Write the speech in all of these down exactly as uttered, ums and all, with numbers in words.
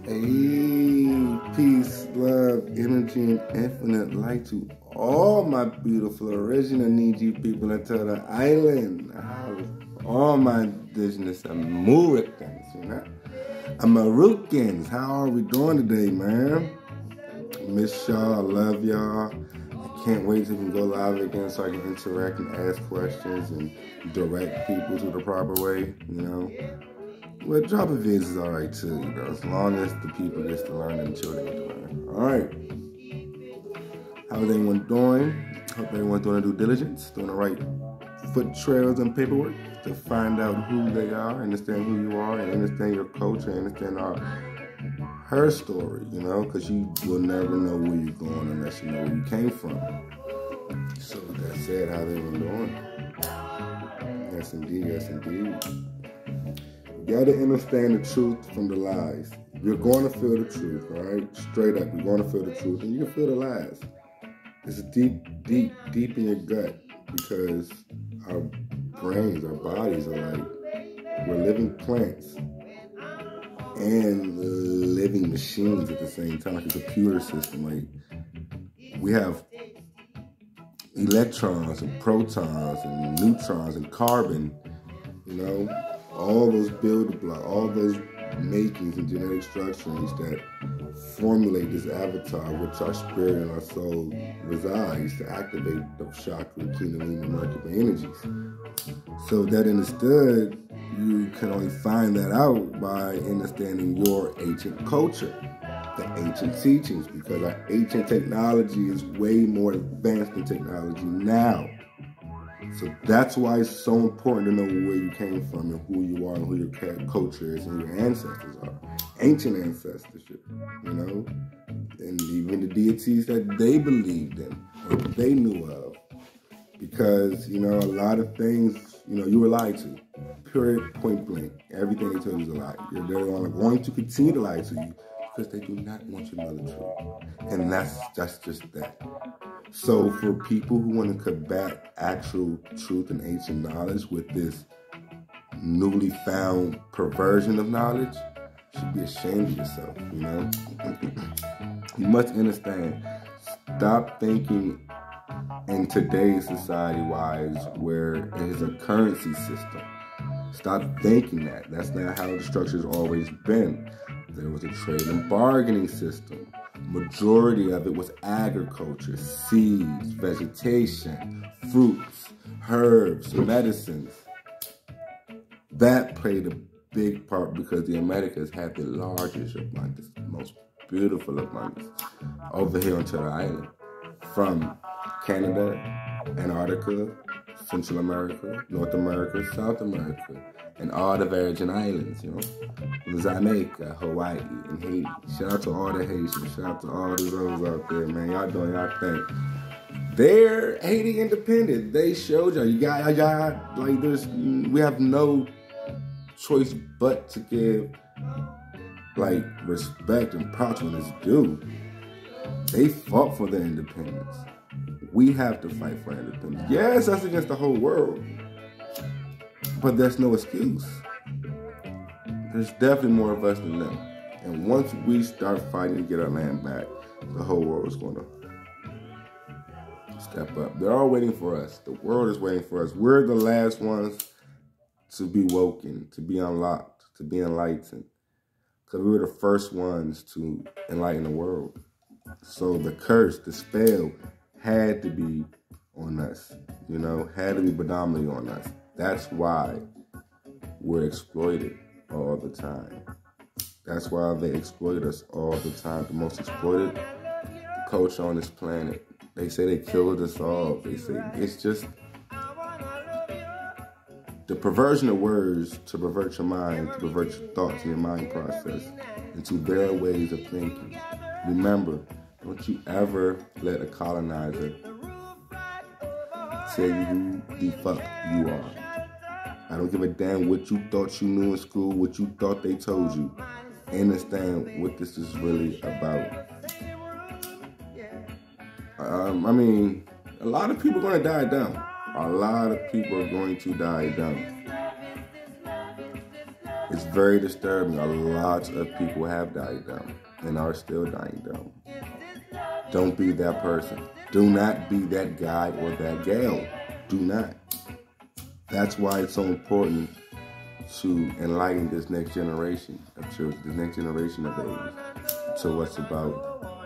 Hey, peace, love, energy, and infinite light to all my beautiful original Niji people into the island. All my indigenous Americans, you know? Americans, how are we doing today, man? Miss y'all, I love y'all. I can't wait till we can go live again so I can interact and ask questions and direct people to the proper way, you know? Well, dropping vids is all right too, you know, as long as the people get to learn and the children get to learn. All right. How's everyone doing? Hope everyone's doing their due diligence, doing the right foot trails and paperwork to find out who they are, understand who you are, and understand your culture, and understand our, her story, you know, because you will never know where you're going unless you know where you came from. So with that said, how they been doing? Yes, indeed. Yes, indeed. You gotta understand the truth from the lies. You're going to feel the truth, all right? Straight up, you're going to feel the truth, and you can feel the lies. It's deep, deep, deep in your gut because our brains, our bodies are like, we're living plants and living machines at the same time, like a computer system. Like, we have electrons and protons and neutrons and carbon, you know? All those building blocks, all those makings and genetic structures that formulate this avatar, which our spirit and our soul resides to activate the chakra, kundalini, and Merkaba energies. So that understood, you can only find that out by understanding your ancient culture, the ancient teachings, because our ancient technology is way more advanced than technology now. So that's why it's so important to know where you came from and who you are and who your culture is and who your ancestors are. Ancient ancestorship, you know? And even the deities that they believed in or they knew of. Because, you know, a lot of things, you know, you were lied to. Period, point blank. Everything they told you is a lie. They're going to continue to lie to you because they do not want you to know the truth. And that's, that's just that. So for people who want to combat actual truth and ancient knowledge with this newly found perversion of knowledge, you should be ashamed of yourself, you know? You must understand, stop thinking in today's society-wise where it is a currency system. Stop thinking that. That's not how the structure's always been. There was a trade and bargaining system. Majority of it was agriculture, seeds, vegetation, fruits, herbs, medicines. That played a big part because the Americas had the largest abundance, the most beautiful abundance over here onto the island. From Canada, Antarctica, Central America, North America, South America, and all the Virgin Islands, you know, Jamaica, Hawaii, and Haiti. Shout out to all the Haitians. Shout out to all the those out there, man. Y'all doing y'all thing. They're Haiti independent. They showed y'all. You got, y'all, like, there's, we have no choice but to give, like, respect and props when it's due. They fought for their independence. We have to fight for independence. Yes, that's against the whole world. But there's no excuse. There's definitely more of us than them. And once we start fighting to get our land back, the whole world is going to step up. They're all waiting for us. The world is waiting for us. We're the last ones to be woken, to be unlocked, to be enlightened. Because we were the first ones to enlighten the world. So the curse, the spell, had to be on us, you know, had to be predominantly on us. That's why we're exploited all the time. That's why they exploit us all the time. The most exploited culture on this planet. They say they killed us all. They say it's just the perversion of words to pervert your mind, to pervert your thoughts and your mind process into their ways of thinking. Remember, don't you ever let a colonizer tell you who the fuck you are. I don't give a damn what you thought you knew in school, what you thought they told you. Understand what this is really about. Um, I mean, a lot of people are going to die dumb. A lot of people are going to die dumb. It's It's very disturbing. A lot of people have died dumb and are still dying dumb. Don't be that person. Do not be that guy or that gal. Do not. That's why it's so important to enlighten this next generation of children, this next generation of babies, to what's about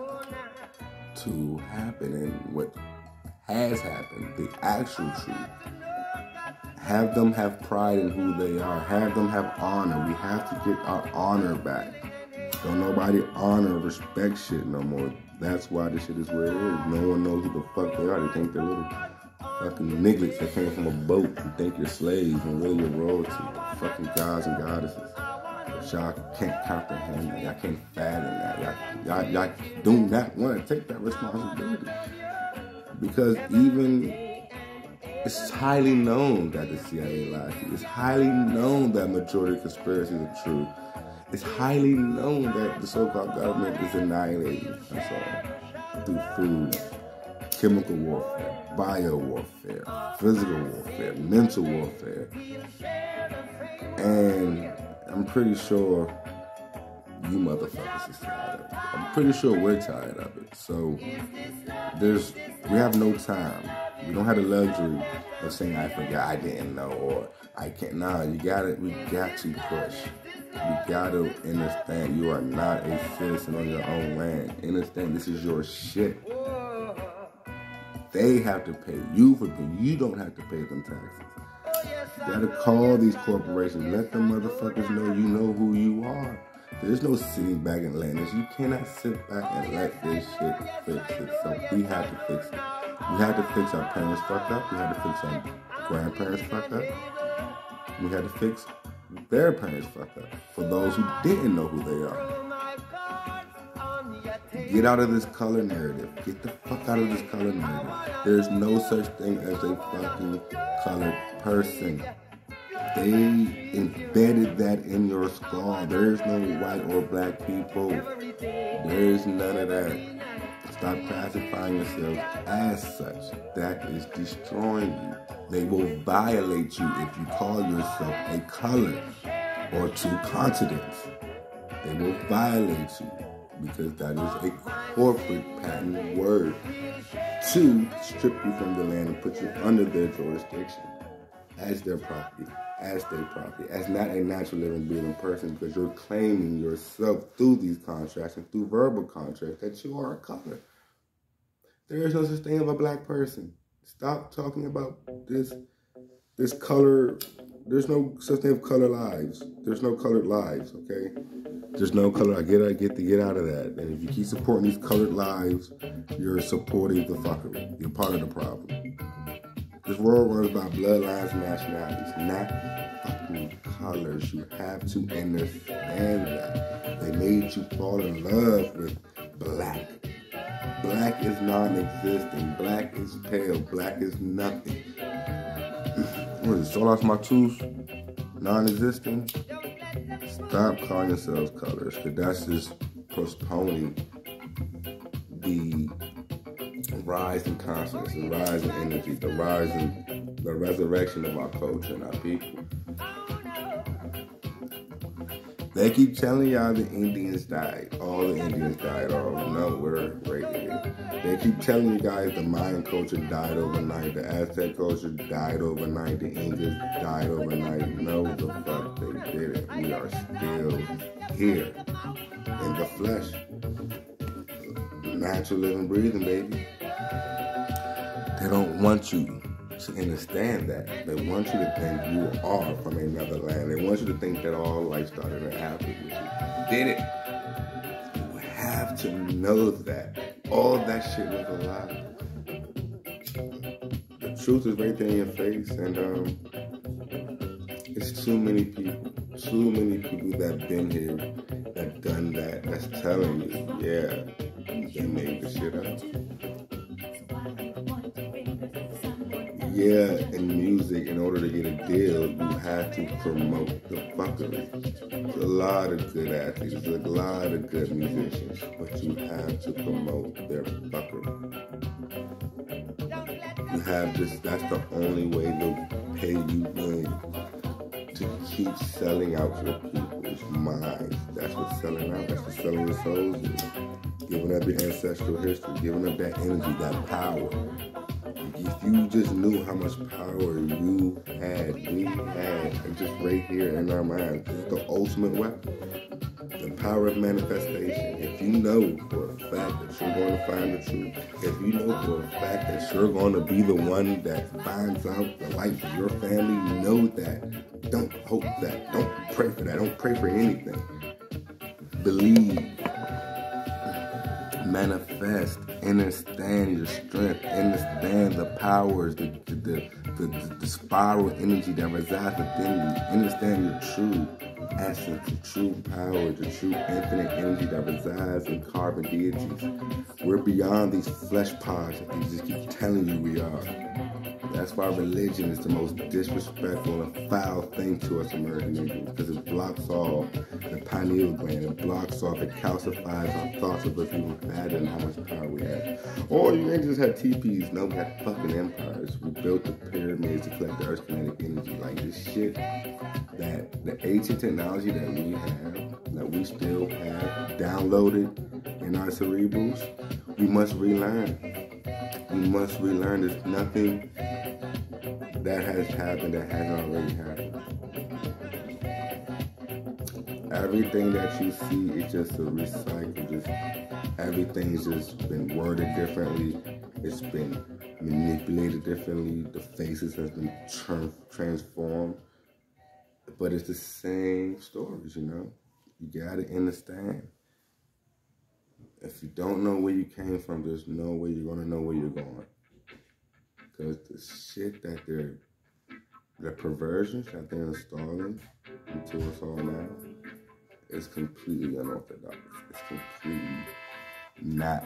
to happen and what has happened, the actual truth. Have them have pride in who they are. Have them have honor. We have to get our honor back. Don't nobody honor, respect shit no more. That's why this shit is where it is. No one knows who the fuck they are. They think they're little fucking nigglets that came from a boat. You think you're slaves and really you're royalty. Fucking gods and goddesses. But y'all can't comprehend that. Y'all can't fathom that. Y'all, y'all, y'all do not want to take that responsibility. Because even it's highly known that the C I A lies to you. It's highly known that majority of conspiracies are true. It's highly known that the so-called government is annihilating us all through food, chemical warfare, bio warfare, physical warfare, mental warfare. And I'm pretty sure you motherfuckers is tired of it. I'm pretty sure we're tired of it. So there's we have no time. We don't have the luxury of saying I forgot, I didn't know, or I can't. Nah, you gotta we got to push. You gotta understand you are not a citizen on your own land. Understand this is your shit. They have to pay you for them. You don't have to pay them taxes. You gotta call these corporations. Let them motherfuckers know you know who you are. There's no sitting back and letting this. You cannot sit back and let this shit fix itself. We have to fix it. We had to fix our parents fucked up. We had to fix our grandparents fucked up. We had to fix their parents fucked up. For those who didn't know who they are. Get out of this color narrative. Get the fuck out of this color narrative. There's no such thing as a fucking colored person. They embedded that in your skull. There's no white or black people. There's none of that. Stop classifying yourselves as such. That is destroying you. They will violate you if you call yourself a color or two continents. They will violate you because that is a corporate patent word to strip you from the land and put you under their jurisdiction as their property, as their property, as not a natural living breathing person, because you're claiming yourself through these contracts and through verbal contracts that you are a color. There is no such thing of a black person. Stop talking about this this color. There's no such thing of color lives. There's no colored lives, okay? There's no color. I get I get to get out of that. And if you keep supporting these colored lives, you're supporting the fuckery. You're part of the problem. This world runs by bloodlines and nationalities, not fucking colors. You have to understand that. They made you fall in love with black. Black is non-existent. Black is pale. Black is nothing. What is it? Sold off my tooth? Non-existent? Stop calling yourselves colors, because that's just postponing the rise in consciousness, the rise in energy, the rise in the resurrection of our culture and our people. They keep telling y'all the Indians died. All the Indians died. Oh, no, we're right here. They keep telling you guys the Mayan culture died overnight. The Aztec culture died overnight. The Incas died overnight. No, the fuck they didn't. We are still here in the flesh. Natural living, breathing, baby. They don't want you to understand that. They want you to think you are from another land. They want you to think that all life started in Africa. You did it. You have to know that. All that shit was a lie. The truth is right there in your face, and um, it's too many people, too many people that been here, that done that, that's telling you, yeah, they made the shit up. Yeah, in music, in order to get a deal, you have to promote the fuckery. There's a lot of good athletes, there's a lot of good musicians, but you have to promote their fuckery. You have this, that's the only way they'll pay you money. to keep selling out your people's minds. That's what's selling out. That's what's selling your souls is. Giving up your ancestral history, giving up that energy, that power. If you just knew how much power you had, we had, and just right here in our minds, this is the ultimate weapon. The power of manifestation. If you know for a fact that you're going to find the truth, if you know for a fact that you're going to be the one that finds out the life of your family, know that. Don't hope that. Don't pray for that. Don't pray for anything. Believe. Manifest. Understand your strength. Understand the powers, the the, the, the, the spiral energy that resides within you. Understand your true essence, the true power, the true infinite energy that resides in carbon deities. We're beyond these flesh pods that they just keep telling you we are. That's why religion is the most disrespectful and foul thing to us American Indians, because it blocks off the pineal gland, it blocks off, it calcifies our thoughts of us even fatter and how much power we have. Or you ain't just had teepees, no, we had fucking empires. We built the pyramids to collect the Earth's kinetic energy. Like this shit, that the ancient technology that we have, that we still have downloaded in our cerebrals, we must relearn. We must relearn. There's nothing that has happened that hasn't already happened. Everything that you see is just a recycle. Just everything's just been worded differently. It's been manipulated differently. The faces has been tra- transformed. But it's the same stories, you know? You gotta understand. If you don't know where you came from, there's no way you're gonna know where you're going. Because the shit that they're, the perversions that they're installing into us all now is completely unorthodox. It's completely not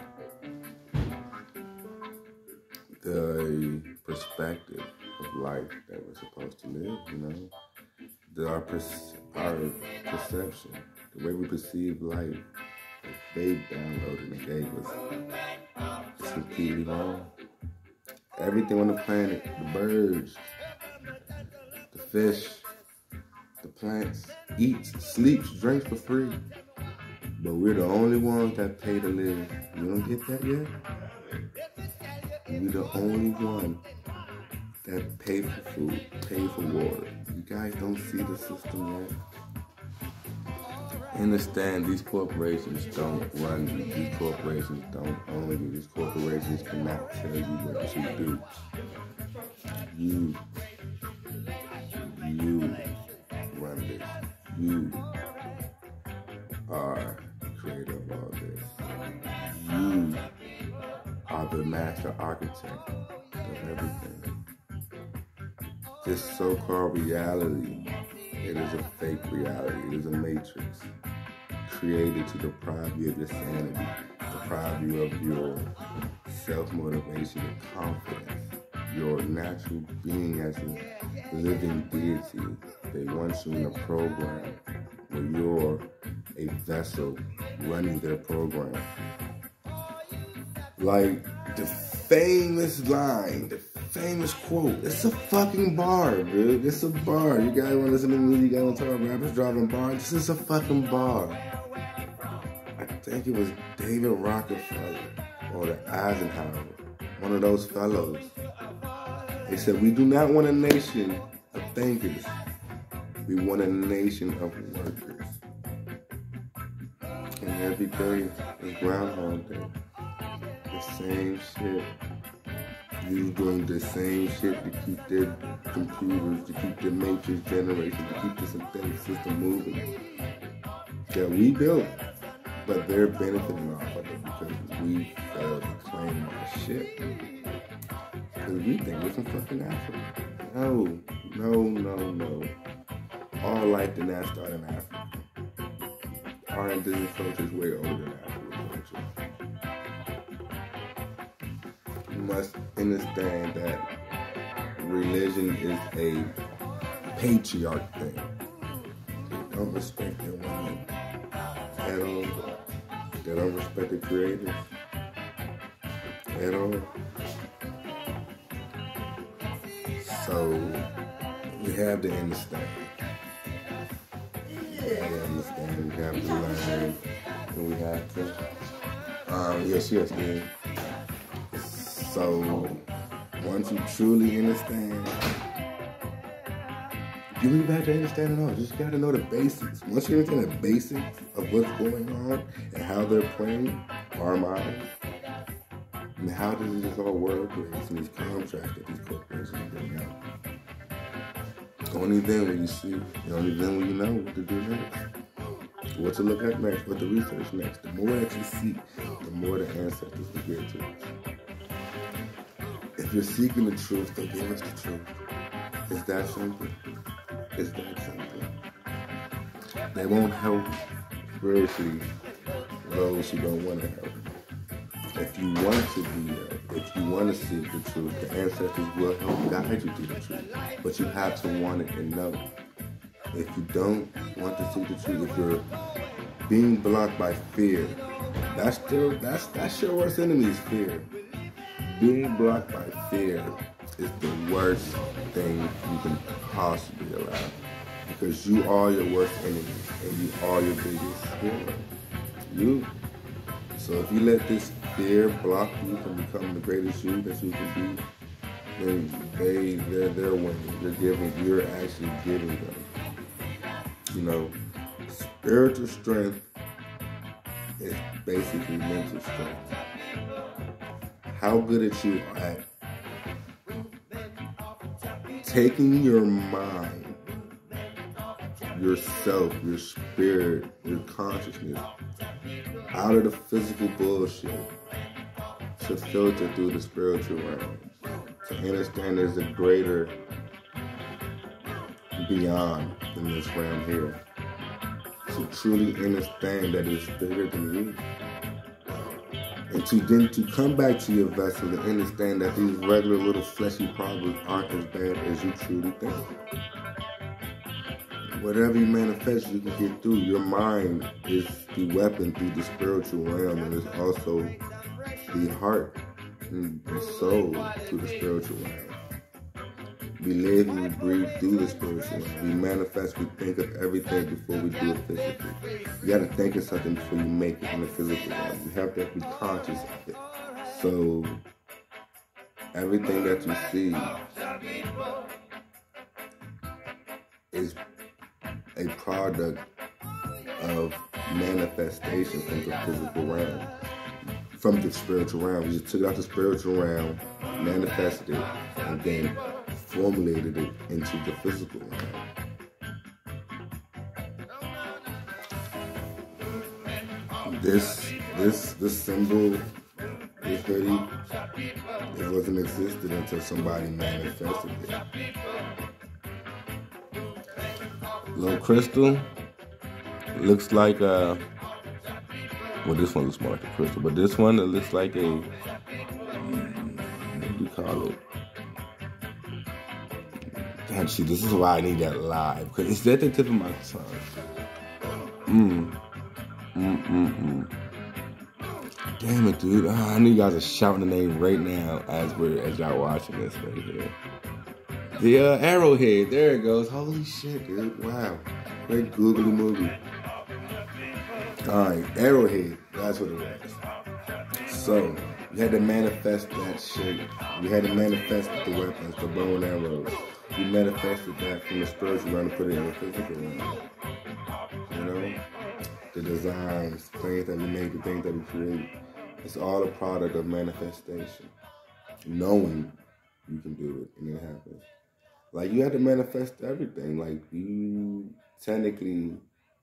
the perspective of life that we're supposed to live, you know? The, our, per- our perception, the way we perceive life, that they downloaded and gave us, is completely wrong. Everything on the planet, the birds, the fish, the plants, eats, sleeps, drinks for free. But we're the only ones that pay to live. You don't get that yet? We're the only one that pay for food, pay for water. You guys don't see the system yet? Understand, these corporations don't run you. These corporations don't own you. These corporations cannot tell you what to do. You, you run this. You are the creator of all this. You are the master architect of everything. This so-called reality, it is a fake reality. It is a matrix created to deprive you of your sanity, deprive you of your self-motivation, your confidence, your natural being as a living deity. They want you in a program where you're a vessel running their program. Like the famous line, the famous quote. It's a fucking bar, dude. It's a bar. You guys want to listen to music? You guys want to talk about rappers driving bars? This is a fucking bar. I think it was David Rockefeller or the Eisenhower, one of those fellows. They said, we do not want a nation of thinkers. We want a nation of workers. And every day is Groundhog Day. The same shit. You doing the same shit to keep their computers, to keep their matrix generation, to keep the synthetic system moving. That we built, but they're benefiting off of it because we failed to claim our shit. Because we think we're from fucking Africa. No, no, no, no. All life did not start in Africa. Our indigenous culture is way older than African culture. You must understand that religion is a patriarch thing. They don't respect their women at all. They don't respect the creators at all. So we have to understand I understand. We have to learn. And we have to. Um, yes, yes, man. So, once you truly understand, you don't even have to understand it all. You just got to know the basics. Once you understand the basics of what's going on and how they're playing our minds, and how does it just all work in these contracts that these corporations bring out. Only then will you see, only then will you know what to do next. What to look at next, what to research next. The more that you seek, the more the ancestors will give to us. If you're seeking the truth, they'll give us the truth. It's that simple. It's that simple. They won't help spiritually those who don't want to help. If you want to be there, if you want to seek the truth, the ancestors will help guide you to the truth. But you have to want it and know. If you don't want to seek the truth, if you're being blocked by fear, that's still that's that's your worst enemy is fear. Being blocked by fear is the worst thing you can possibly allow. Because you are your worst enemy and you are your biggest hero. You. So if you let this fear block you from becoming the greatest you that you can be, then they they're they're winning. You're giving you're actually giving them. You know, spiritual strength is basically mental strength. How good are you at taking your mind, yourself, your spirit, your consciousness out of the physical bullshit to filter through the spiritual realm, to understand there's a greater beyond in this realm here, to truly understand that it's bigger than you, and to then to come back to your vessel and understand that these regular little fleshy problems aren't as bad as you truly think. Whatever you manifest, you can get through. Your mind is the weapon through the spiritual realm, and it's also the heart and the soul through the spiritual realm. We live and we breathe through the spiritual realm. We manifest, we think of everything before we do it physically. You got to think of something before you make it in the physical realm. You have to be conscious of it. So everything that you see is a product of manifestation from the physical realm, from the spiritual realm. We just took out the spiritual realm, manifested it, and then formulated it into the physical realm. This, this, this symbol, this hoodie, it wasn't existed until somebody manifested it. Little crystal, looks like a, well, this one looks more like a crystal, but this one, it looks like a, what do you call it? God, see, this is why I need that live, because it's at the tip of my tongue. Mmm. Mm, mm, mm. Damn it, dude. Oh, I know you guys are shouting the name right now as we're, as y'all watching this right here. The uh, arrowhead, there it goes. Holy shit, dude. Wow. Great googly movie. Alright, arrowhead. That's what it was. So, you had to manifest that shit. You had to manifest the weapons, the bow and arrows. You manifested that from the spiritual realm to put it in the physical realm. You know? The designs, the things that we make, the things that we create. It's all a product of manifestation. Knowing you can do it and it happens. Like, you have to manifest everything. Like, you technically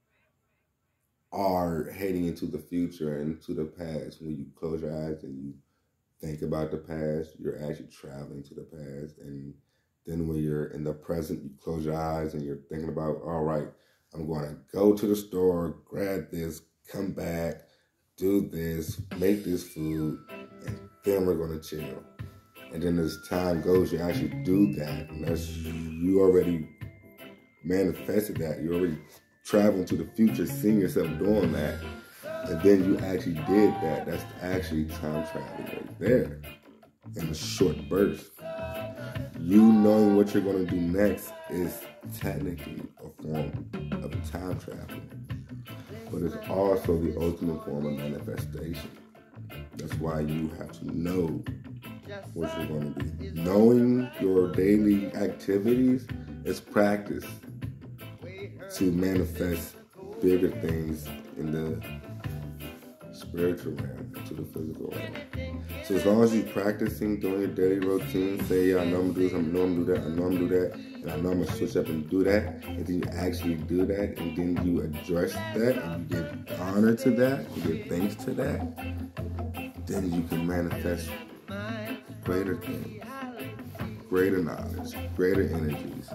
are heading into the future and to the past. When you close your eyes and you think about the past, you're actually traveling to the past. And then when you're in the present, you close your eyes and you're thinking about, all right, I'm going to go to the store, grab this, come back, do this, make this food, and then we're going to chill. And then as time goes, you actually do that. And that's, you already manifested that. You already traveled to the future, seeing yourself doing that. And then you actually did that. That's actually time traveling right there in a short burst. you knowing what you're going to do next is technically a form of time travel. But it's also the ultimate form of manifestation. That's why you have to know what you're going to do. Knowing your daily activities is practice to manifest bigger things in the spiritual realm, to the physical realm. So as long as you're practicing doing your daily routine, say, yeah, I know I'm gonna do this, I know I'm gonna do that, I know I'm gonna do that, and I know I'm gonna switch up and do that, and then you actually do that, and then you address that, and you give honor to that, you give thanks to that, then you can manifest greater things, greater knowledge, greater energies.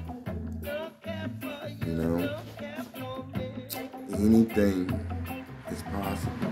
You know, anything is possible.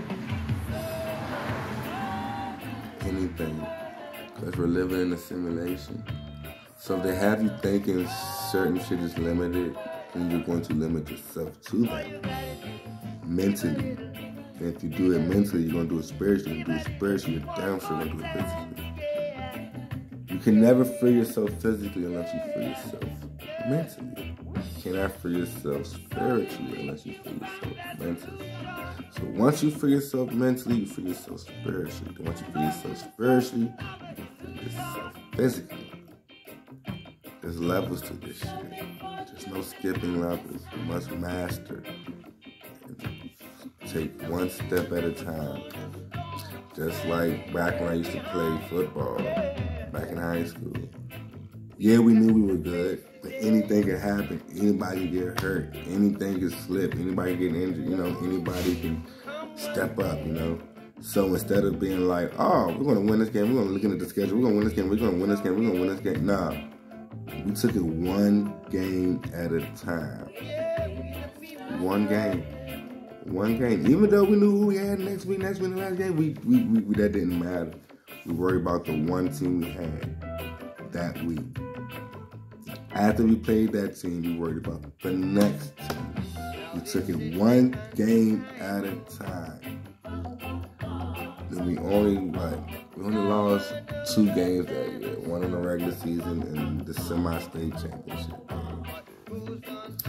Anything. Because we're living in a simulation. So if they have you thinking certain shit is limited, then you're going to limit yourself to that. Mentally. And if you do it mentally, you're going to do it spiritually. If you do it spiritually, you're damn sure going to do it physically. You can never free yourself physically unless you free yourself mentally. You cannot free yourself spiritually unless you free yourself mentally. So once you free yourself mentally, you free yourself spiritually. Then once you free yourself spiritually, you free yourself physically. There's levels to this shit. There's no skipping levels. You must master. And take one step at a time. Just like back when I used to play football, back in high school. Yeah, we knew we were good, but anything could happen. Anybody can get hurt. Anything can slip. Anybody can get injured. You know, anybody can step up, you know. So instead of being like, oh, we're going to win this game. We're going to look into the schedule. We're going to win this game. We're going to win this game. We're going to win this game. Nah. We took it one game at a time. One game. One game. Even though we knew who we had next week, next week, the last game, we, we, we, we that didn't matter. We worried about the one team we had that week. After we played that team, we worried about the next team. We took it one game at a time. Then we only, what? We only lost two games that year. One in the regular season and the semi-state championship game.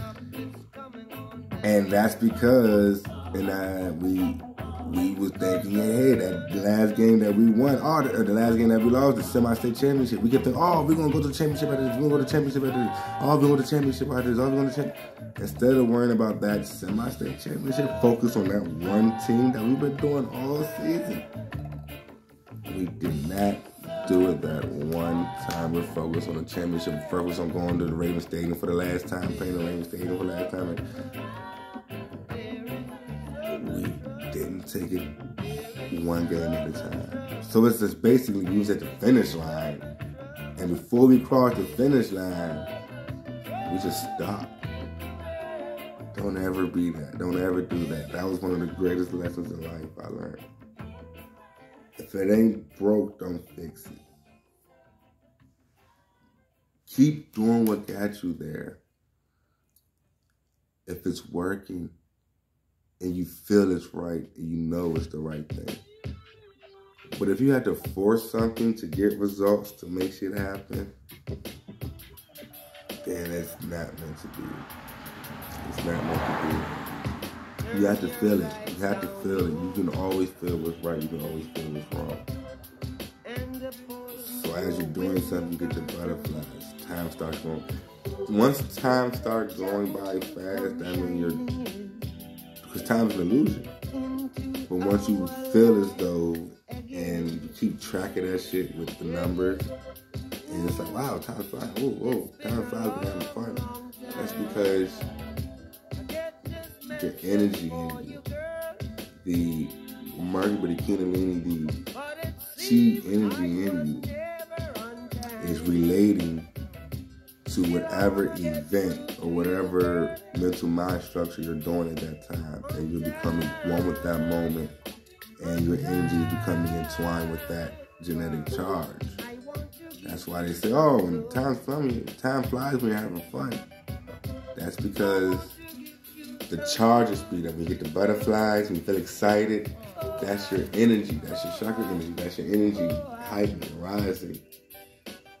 And that's because, and I, we we was thinking, hey, that the last game that we won, oh, the, the last game that we lost, the semi-state championship. We get to, oh, we're going to go to the championship after this. We're going to go to the championship after this. Oh, we're going to go to the championship after this. Oh, we're going to the championship. Instead of worrying about that semi-state championship, focus on that one team that we've been doing all season. We did not do it that one time. We're focused on the championship. We're focused on going to the Ravens Stadium for the last time, playing the Ravens Stadium for the last time. We didn't take it one game at a time. So it's just basically we was at the finish line, and before we crossed the finish line, we just stopped. Don't ever be that. Don't ever do that. That was one of the greatest lessons in life I learned. If it ain't broke, don't fix it. Keep doing what got you there. If it's working and you feel it's right and you know it's the right thing. But if you had to force something to get results to make shit happen, then it's not meant to be. It's not meant to be. You have to feel it. You have to feel it. You can always feel what's right. You can always feel what's wrong. So as you're doing something, you get your butterflies. Time starts going. Once time starts going by fast, I mean you're, because time is an illusion. But once you feel as though, and you keep track of that shit with the numbers, and it's like, wow, time's flying. Whoa, whoa, time flies, we're having fun. That's because the energy in you, the Mercury, the Kundalini, the chi energy in you is relating to whatever event or whatever mental mind structure you're doing at that time, and you're becoming one with that moment, and your energy is becoming entwined with that genetic charge. That's why they say, oh, when time flies, time flies when you're having fun. That's because the charge is speed up. When you get the butterflies and you feel excited, that's your energy. That's your chakra energy. That's your energy heightening, rising.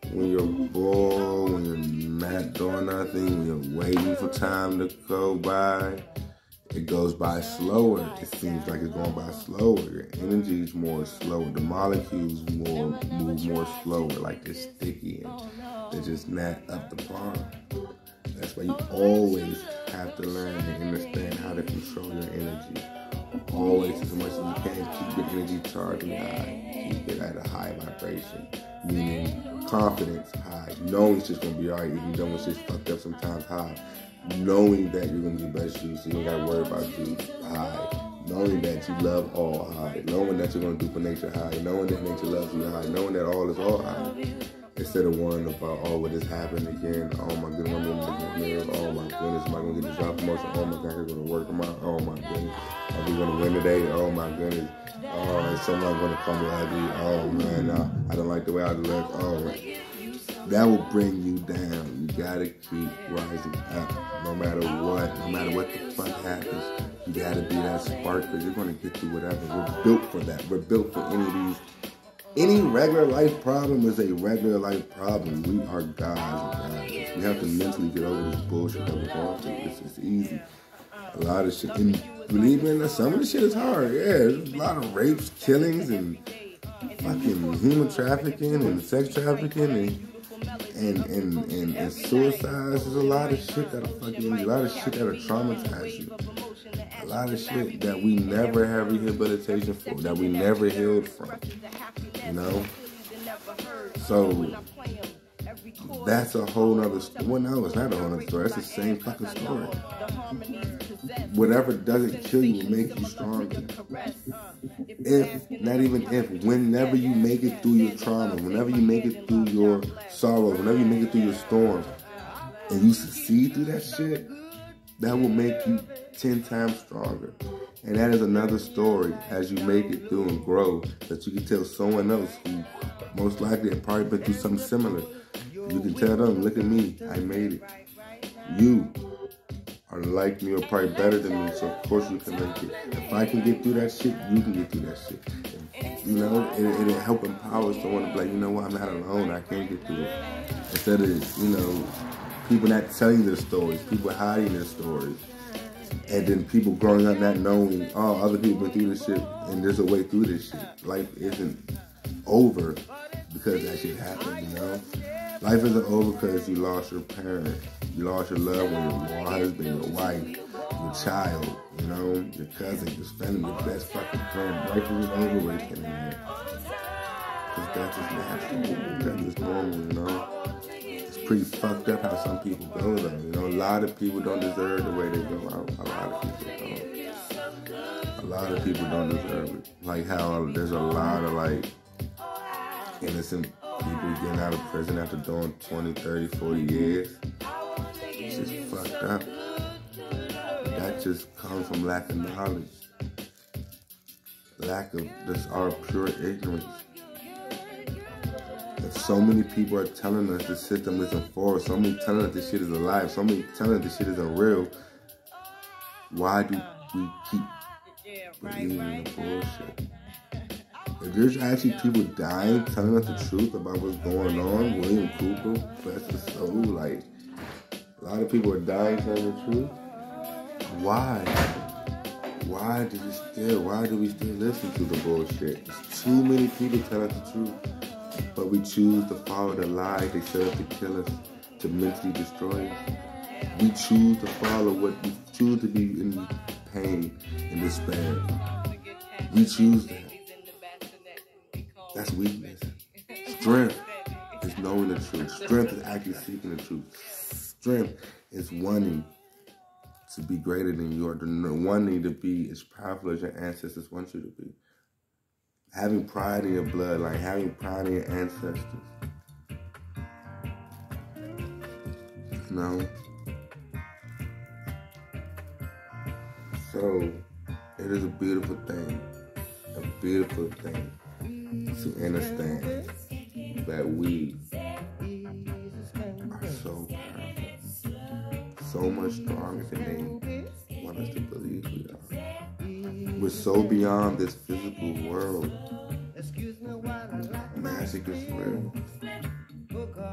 when you're bored, when you're not doing nothing, when you're waiting for time to go by, it goes by slower. It seems like it's going by slower. Your energy is more slower. The molecules more move more slower, like they're sticky and they're just not up to par. That's why you always have to learn and understand how to control your energy. Always, as much as you can, keep your energy charged and high. Keep it at a high vibration, meaning confidence high. Knowing it's just gonna be alright, even though it's just fucked up sometimes high. Knowing that you're gonna get better shoes, so you don't gotta worry about you high. Knowing that you love all high. Knowing that you're gonna do for nature high. Knowing that nature loves you high. Knowing that all is all high. Instead of worrying about, oh, what has happened again? Oh my goodness, I'm gonna get married. Oh my goodness, am I gonna get this job promotion? Oh my god, I'm gonna work. Am I? Oh my goodness, are we gonna win today? Oh my goodness. Oh, is someone gonna call me ugly? Oh man, uh, I don't like the way I look. Oh man. That will bring you down. You gotta keep rising up, no matter what, no matter what the fuck happens. You gotta be that spark, because you're gonna get through whatever. We're built for that. We're built for any of these. Any regular life problem is a regular life problem. We are gods and goddesses. We have to mentally get over this bullshit that we're going through. It's, it's easy. A lot of shit. And believe me, some of the shit is hard. Yeah, there's a lot of rapes, killings, and fucking human trafficking and sex trafficking and and and, and, and suicides. There's a lot of shit that'll fucking, a lot of shit that'll traumatize you. A lot of shit that we never have rehabilitation for, that we never healed from. You know? So, that's a whole nother story. Well, no, it's not a whole nother story. It's the same fucking story. Whatever doesn't kill you will make you stronger. If, not even if, whenever you make it through your trauma, whenever you make it through your sorrow, whenever you make it through your storm, and you succeed through that shit, that will make you ten times stronger. And that is another story as you make it through and grow that you can tell someone else who most likely have probably been through something similar. You can tell them, look at me, I made it. You are like me or probably better than me, so of course you can make it. If I can get through that shit, you can get through that shit. You know, it, it'll help empower someone to be like, you know what, I'm not alone, I can get through it. Instead of, you know, people not telling their stories, people hiding their stories. And then people growing up not knowing, oh, other people been through this shit, and there's a way through this shit. Life isn't over because that shit happened, you know? Life isn't over because you lost your parent, you lost your loved one, your husband, your wife, your child, you know, your cousin, your family, your best fucking friend. Life isn't over with it anymore. Because that's just natural, that's just normal, you know? It's pretty fucked up how some people go though. You know, a lot of people don't deserve the way they go out. A lot of people don't. A lot of people don't deserve it. Like how there's a lot of like innocent people getting out of prison after doing twenty, thirty, forty years. It's just fucked up. That just comes from lack of knowledge. Lack of just our pure ignorance. If so many people are telling us the system isn't for us, so many telling us this shit is alive, so many telling us this shit isn't real, why do we keep believing in the bullshit? If there's actually people dying telling us the truth about what's going on, William Cooper, bless his soul, like, a lot of people are dying telling the truth. Why? Why do we still, why do we still listen to the bullshit? There's too many people telling us the truth. But we choose to follow the lie they serve to kill us, to mentally destroy us. We choose to follow what we choose to be in pain and despair. We choose that. That's weakness. Strength is knowing the truth. Strength is actually seeking the truth. Strength is wanting to be greater than you, or wanting to be as powerful as your ancestors want you to be. Having pride in your bloodline, having pride in your ancestors. You know? So, it is a beautiful thing. A beautiful thing to understand that we are so powerful. So much stronger than they want us to believe we are. We're so beyond this physical world. Magic is real.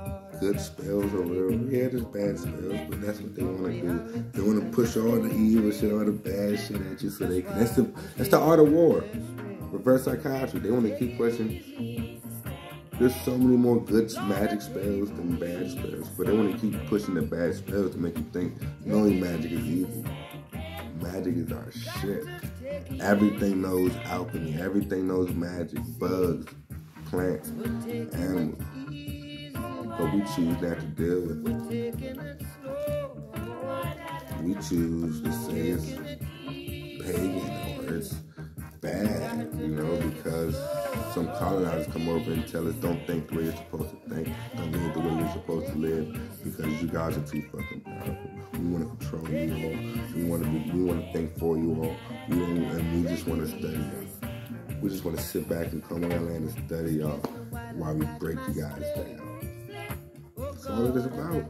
good spells are real. Yeah, there's bad spells, but that's what they want to do. They want to push all the evil shit, all the bad shit at you, so they can. That's the that's the art of war. Reverse psychiatry. They want to keep pushing. There's so many more good magic spells than bad spells, but they want to keep pushing the bad spells to make you think knowing magic is evil. Magic is our shit. Everything knows alchemy. Everything knows magic. Bugs, plants, animals. But we choose not to deal with it. We choose to say it's pagan or it's bad, you know, because some colonizers come over and tell us don't think the way you're supposed to think, don't live the way you're supposed to live, because you guys are too fucking powerful. We want to control you all. We want to be, we want to think for you all. We don't, and we just want to study y'all. We just want to sit back and come on our land and study y'all while we break you guys down. That's all it is about.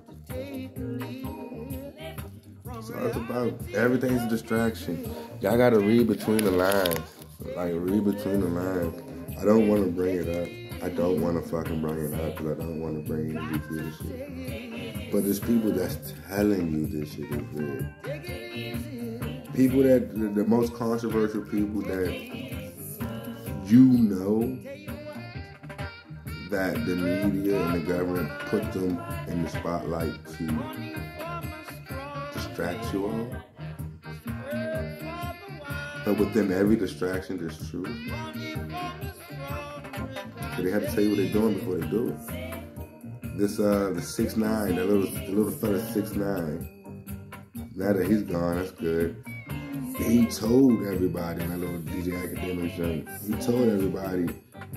That's all it's about. Everything's a distraction. Y'all gotta read between the lines. Like, read between the lines. I don't want to bring it up. I don't want to fucking bring it up because I don't want to bring energy to this shit. But there's people that's telling you this shit is real. People that, the, the most controversial people that you know that the media and the government put them in the spotlight to distract you all. But within every distraction, there's truth. So they have to tell you what they're doing before they do it. This, uh, the six nine, that little, the little fella six nine, now that he's gone, that's good. He told everybody in that little D J Academic joint, he told everybody,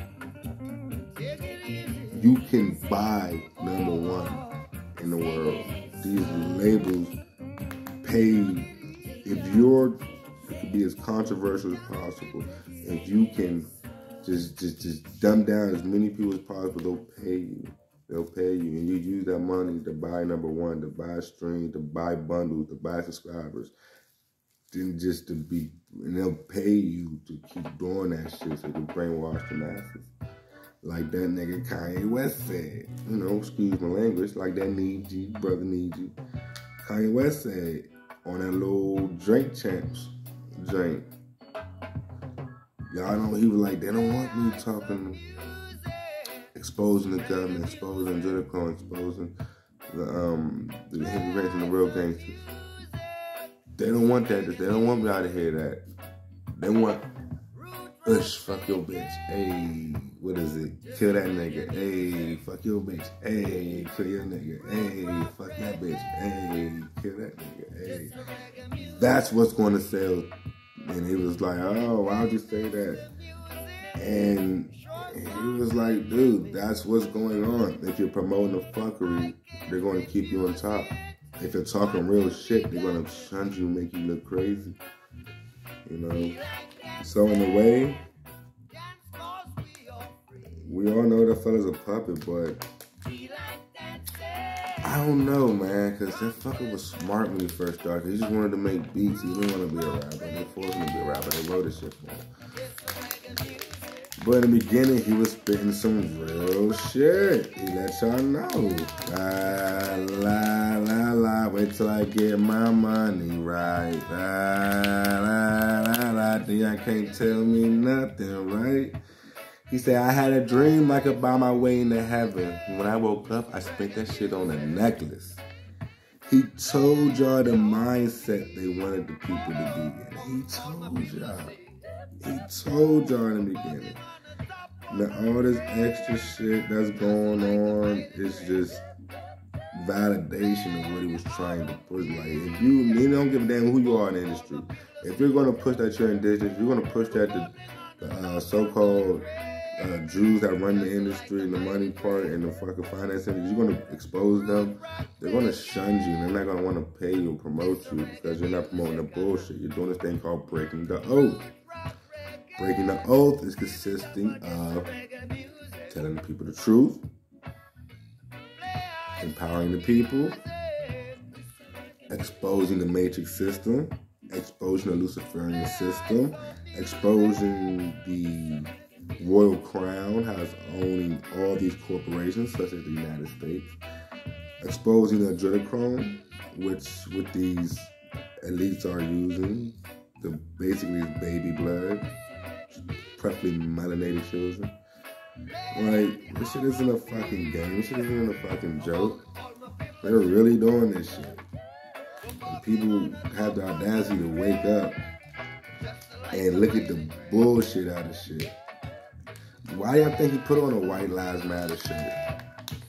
you can buy number one in the world. These labels pay, if you're, it could be as controversial as possible. If you can just just just dumb down as many people as possible, they'll pay you. They'll pay you. And you use that money to buy number one, to buy a stream, to buy bundles, to buy subscribers. Then just to be, and they'll pay you to keep doing that shit so you can brainwash the masses. Like that nigga Kanye West said. You know, excuse my language, like that Need You, brother Need You. Kanye West said on that little Drink Champs drink. Y'all know he was like, they don't want me talking, exposing the government, exposing Jericho, exposing the um the hypocrites and the real gangsters. They don't want that. They don't want me out of hear that. They want, ush, fuck your bitch. Hey, what is it? Kill that nigga. Hey, fuck your bitch. Hey, kill your nigga. Hey, fuck that bitch. Hey, kill that nigga. Hey. That's what's going to sell. And he was like, oh, why would you say that? And he was like, dude, that's what's going on. If you're promoting the fuckery, they're going to keep you on top. If you're talking real shit, they're going to shun you and make you look crazy. You know? So in a way, we all know that fella's a puppet, but I don't know, man, because that fucker was smart when he first started. He just wanted to make beats. He didn't want to be a rapper. They forced him to be a rapper. They wrote his shit for him. But in the beginning, he was spitting some real shit. He let y'all know. La, la, la, la. Wait till I get my money right. La, la, la, la. Then y'all can't tell me nothing, right? He said, I had a dream I could buy my way into heaven. When I woke up, I spent that shit on a necklace. He told y'all the mindset they wanted the people to be in. He told y'all. He told y'all in the beginning. Now, all this extra shit that's going on is just validation of what he was trying to push. Like, if you, you don't give a damn who you are in the industry. If you're going to push that you're indigenous, you're going to push that the, the uh, so-called uh, Jews that run the industry and the money part and the fucking finance industry, you're going to expose them. They're going to shun you. And they're not going to want to pay you and promote you because you're not promoting the bullshit. You're doing this thing called breaking the oath. Breaking the oath is consisting of telling the people the truth, empowering the people, exposing the matrix system, exposing the Luciferian system, exposing the royal crown, how it's owning all these corporations, such as the United States, exposing adrenochrome, which with these elites are using, the basically is baby blood, preferably melanated children. Like, this shit isn't a fucking game. This shit isn't a fucking joke. They're really doing this shit. And people have the audacity to wake up and look at the bullshit out of shit. Why y'all think he put on a White Lives Matter shirt?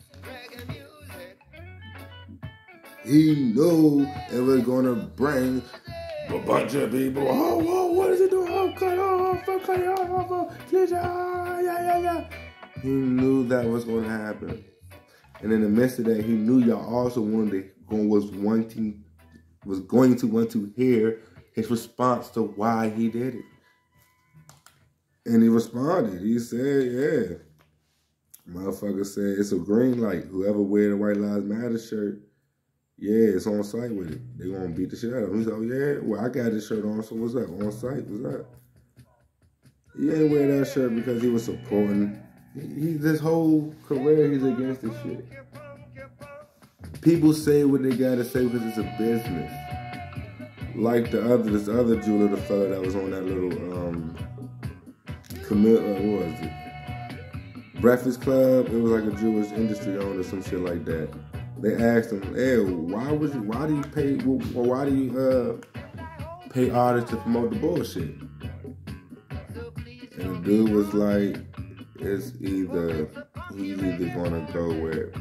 He knew it was gonna bring a bunch of people. Oh, oh, what is he doing? Oh, cut off, oh, cut off, oh, yeah, yeah, yeah. He knew that was gonna happen. And in the midst of that, he knew y'all also wanted to, was wanting, was going to want to hear his response to why he did it. And he responded. He said, yeah. Motherfucker said, it's a green light. Whoever wear the White Lives Matter shirt, yeah, it's on site with it. They gonna beat the shit out of him. He said, oh yeah, well, I got this shirt on, so what's up? On site, what's up? He ain't wear that shirt because he was supporting. He, he, this whole career, he's against this shit. People say what they gotta say because it's a business. Like the other, this other jeweler, the fella that was on that little, um, Camille, uh, what was it? Breakfast Club. It was like a Jewish industry owner, some shit like that. They asked him, "Hey, why would you? Why do you pay? Well, why do you uh, pay artists to promote the bullshit?" And the dude was like, "It's either he's either gonna go with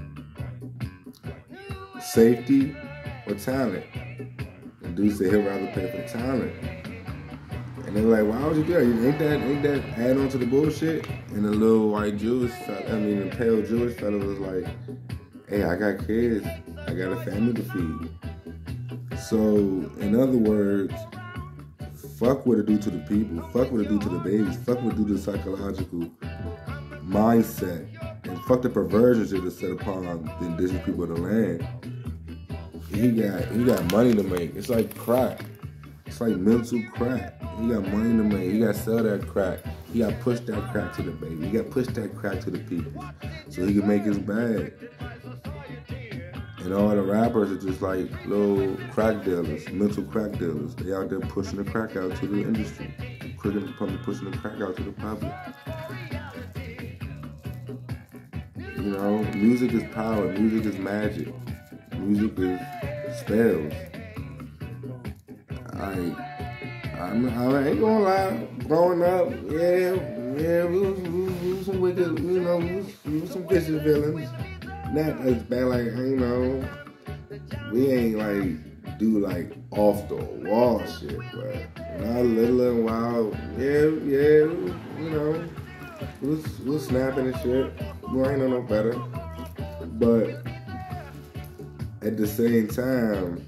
safety or talent." And dude said he'd rather pay for talent. And they were like, "Why would you do that? Ain't that ain't that add on to the bullshit?" And the little white Jewish fella, I mean, the pale Jewish fella was like, "Hey, I got kids. I got a family to feed." So, in other words, fuck what it do to the people. Fuck what it do to the babies. Fuck what it do to the psychological mindset. And fuck the perversions that are set upon the indigenous people of the land. He got, he got money to make. It's like crack. It's like mental crack. He got money to make. He got to sell that crack. He got to push that crack to the baby. He got to push that crack to the people so he can make his bag. And all the rappers are just like little crack dealers, mental crack dealers. They out there pushing the crack out to the industry, pushing the crack out to the public. You know, music is power. Music is magic. Music is spells. I, I'm, I ain't gonna lie. Growing up, yeah, yeah, we was, we was, we was some wicked, you know, we was, we was some vicious villains. Not as bad, like, you know, we ain't like do like off the wall shit, but when I was little and wild, yeah, yeah, you know, we was, we was snapping and shit. We ain't know no better, but at the same time,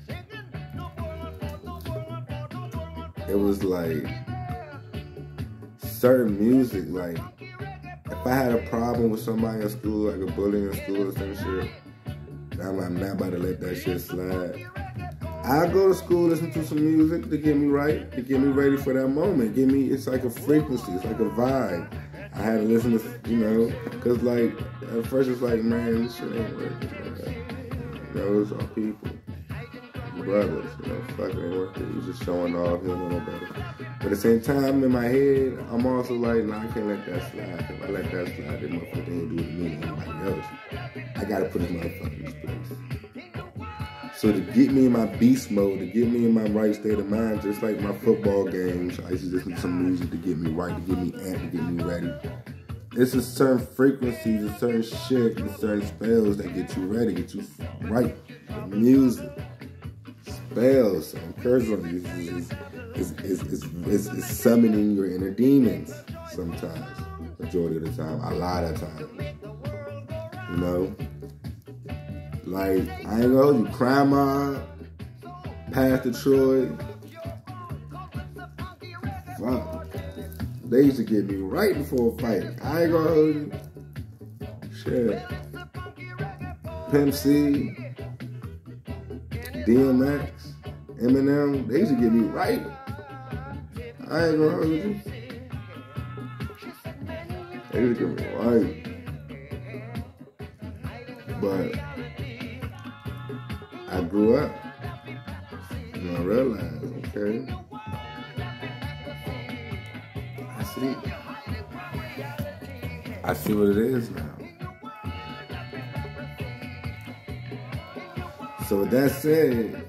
it was like certain music, like if I had a problem with somebody in school, like a bully in school or some shit, I'm, I'm not about to let that shit slide. I go to school, listen to some music to get me right, to get me ready for that moment. Get me, it's like a frequency, it's like a vibe. I had to listen to, you know, because like, at first it's like, man, this shit ain't working. Like, you know, it's all people. Brothers, you know, fuck it ain't worth it. You just showing off, you don't know no better. But at the same time, in my head, I'm also like, nah, I can't let that slide. If I let that slide, that motherfucker ain't do it to me and anybody else. I gotta put this motherfucker in his place. So to get me in my beast mode, to get me in my right state of mind, just like my football games, I used to listen to some music to get me right, to get me amped, to get me ready. It's a certain frequencies, a certain shit, and certain spells that get you ready, get you right. Music. Spells, encouragement is, is, is, is, is, is summoning your inner demons sometimes, majority of the time, a lot of times. You know? Like, I ain't know, you Crime Mob, Pastor Troy. Fuck. They used to get me right before a fight. I ain't gonna hold you. Shit. Pimp C. D M X, Eminem, they used to get me right. I ain't gonna hold you. They used to get me right. But I grew up. And I realized, okay, I see. I see what it is now. So with that said,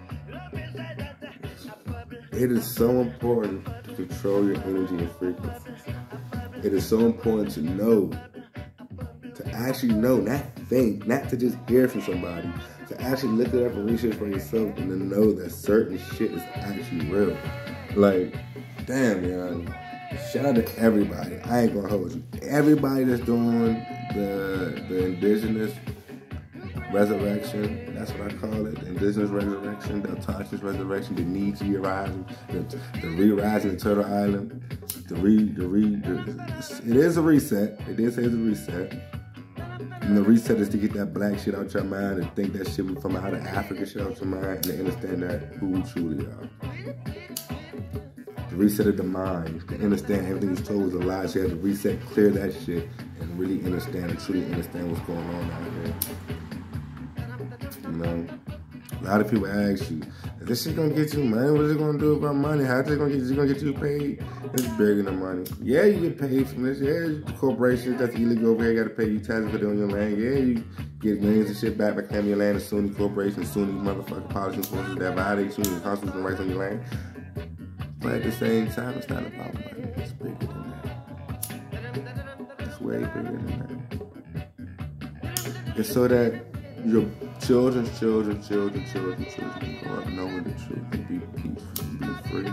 it is so important to control your energy and frequency. It is so important to know, to actually know, not think, not to just hear from somebody, to actually look it up and research for yourself and to know that certain shit is actually real. Like, damn, man. Shout out to everybody. I ain't gonna hold you. Everybody that's doing the the indigenous resurrection, that's what I call it, the indigenous resurrection, the autonomous resurrection, the Nietzsche rising, the, the re-rising of Turtle Island, the re, the re, the, it is a reset. It did say it's a reset. And the reset is to get that black shit out your mind and think that shit from out of Africa shit out your mind and to understand that who we truly are. The reset of the mind, to understand everything was told was a lie. So you have to reset, clear that shit, and really understand and truly understand what's going on out here. You know, a lot of people ask you, is this shit gonna get you money? What is it gonna do about money? How's it gonna get you, gonna get you paid? It's bigger than money. Yeah, you get paid from this. Yeah, the corporations that's illegal over here gotta pay you taxes for it on your land. Yeah, you get millions of shit back by claiming your land. The Sunni corporations, Sunni motherfucking policy forces that violate Sunni constitutional rights on your land. But at the same time, it's not about money. It's bigger than that. It's way bigger than that. It's so that your children's children, children, children, children can grow up knowing the truth and be peaceful and be free.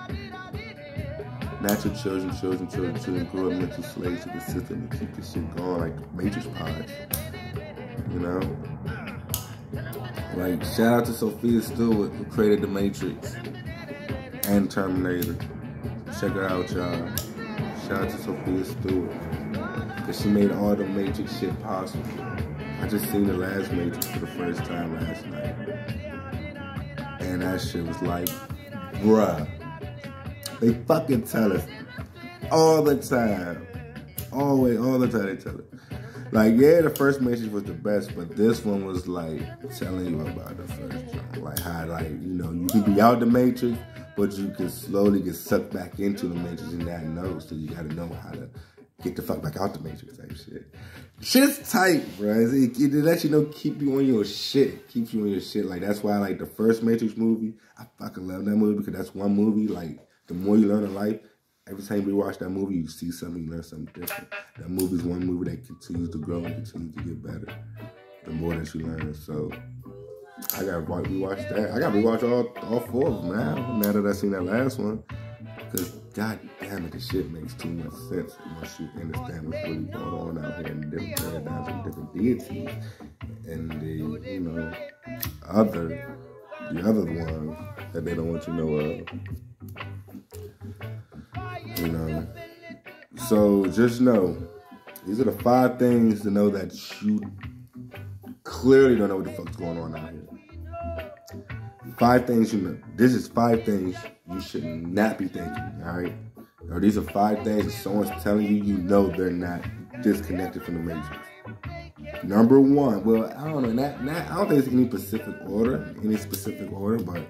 Not your children, children, children, children grow up mental slaves to the system and keep this shit going like Matrix pods. You know? Like, shout out to Sophia Stewart who created The Matrix and Terminator. Check her out, y'all. Shout out to Sophia Stewart. Because she made all the Matrix shit possible. I just seen the last Matrix for the first time last night. And that shit was like, bruh. They fucking tell us all the time. Always, all the time they tell us. Like, yeah, the first Matrix was the best, but this one was like telling you about the first one. Like how, like, you know, you can be out the Matrix, but you can slowly get sucked back into the Matrix and not know. So you gotta know how to get the fuck back out the Matrix type shit. Shit's tight, bro. It, it, it lets you know, keep you on your shit. Keeps you on your shit. Like, that's why I like the first Matrix movie. I fucking love that movie because that's one movie, like, the more you learn in life, every time you watch that movie, you see something, you learn something different. That movie's one movie that continues to grow and continues to get better the more that you learn. So, I gotta rewatch that. I gotta rewatch all, all four of them now, now that I seen that last one. Because, god damn it, this shit makes too much sense once you understand what's really going on out here and the different paradigms and different deities and the, you know, other, the other ones that they don't want you to know of. You know. So, just know, these are the five things to know that you clearly don't know what the fuck's going on out here. Five things you know. This is five things you should not be thinking, all right? Or these are five things that someone's telling you, you know they're not disconnected from the Matrix. Number one, well, I don't know, not, not, I don't think it's any specific order, any specific order, but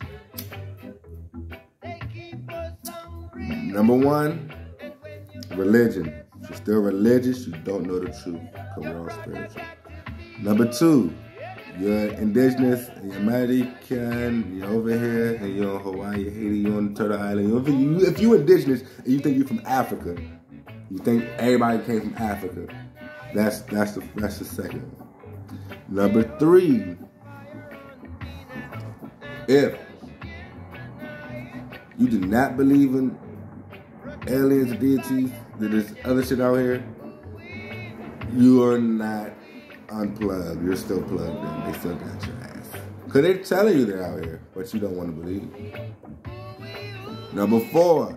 number one, religion. If you're still religious, you don't know the truth, because we're all spiritual. Number two, you're indigenous, and you're American, you're over here, and you're in Hawaii, Haiti, you're on the Turtle Island. If, you, if you're indigenous and you think you're from Africa, you think everybody came from Africa, that's that's the that's the second one. Number three, if you do not believe in aliens, deities, that there's other shit out here, you are not unplugged. You're still plugged in. They still got your ass. Because they're telling you they're out here, but you don't want to believe. Number four.